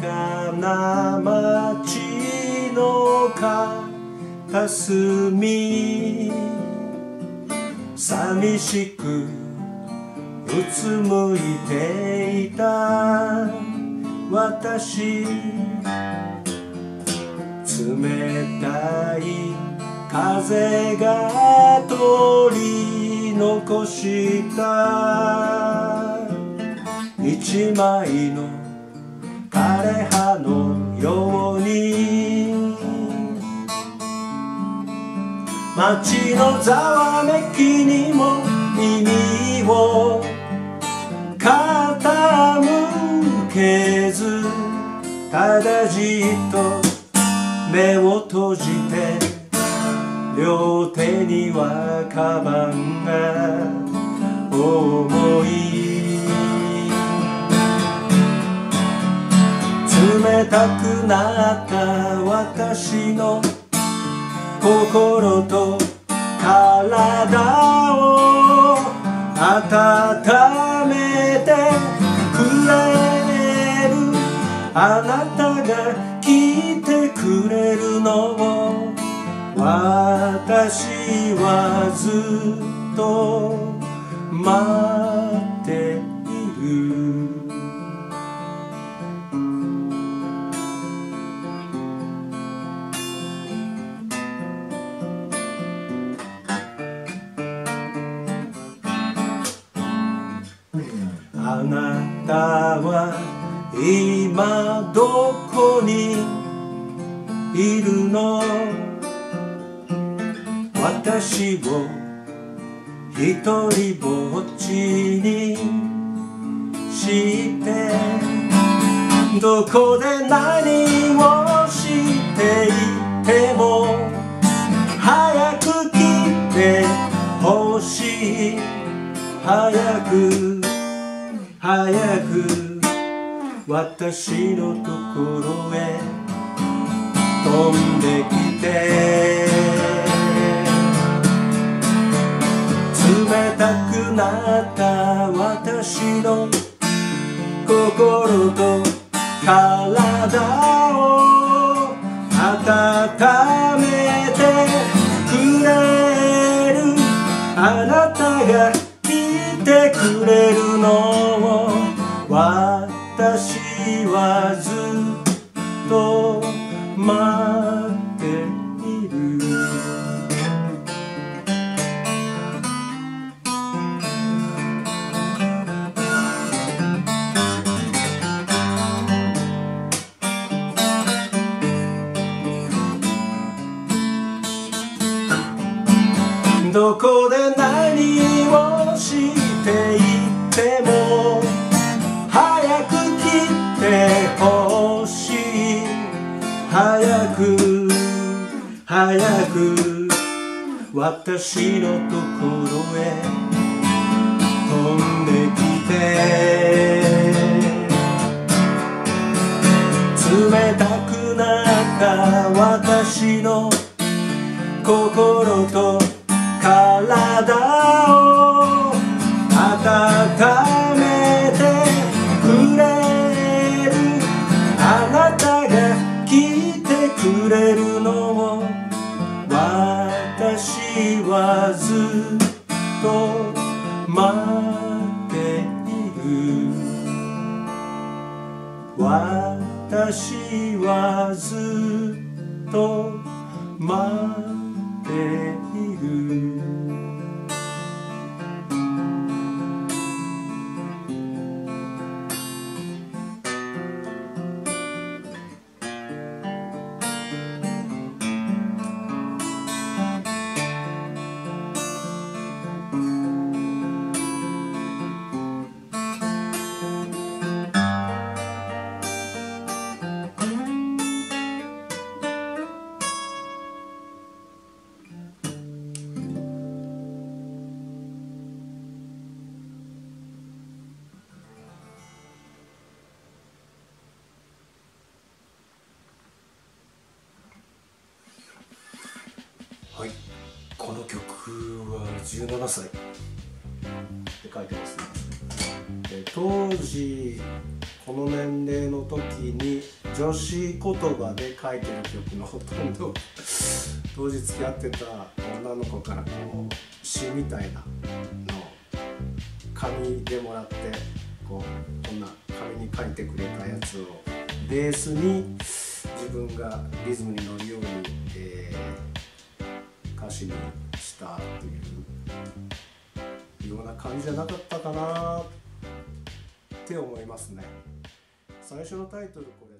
かな街の片隅、寂しくうつむいていた私、冷たい風が取り残した一枚の枯葉のように、街のざわめきにも耳を傾けず、ただじっと目を閉じて、両手にはカバンが重い。冷たくなった私の心と体を温めてくれる、あなたが来てくれるのを私はずっと待っている。あなたは今どこにいるの？私を一人ぼっちにしてどこで何をしていても早く来てほしい。早く早く私のところへ飛んできて、冷たくなった私の心と体を温めてくれる、あなたが来てくれるのを私はずっと待っている。どこで何をしていても早く来てほしい。早く早く私のところへ飛んできて、冷たくなった私の心と体を温めてくれる、あなたが来てくれるのを私はずっと待っている。私はずっと待っている。はい、この曲は17歳って書いてますね。当時この年齢の時に女子言葉で書いてる曲のほとんど当時付き合ってた女の子からこう詩みたいなのを紙でもらってこんな紙に書いてくれたやつをベースに自分がリズムに乗るように、歌詞にしたというような感じじゃなかったかなって思いますね。最初のタイトルこれ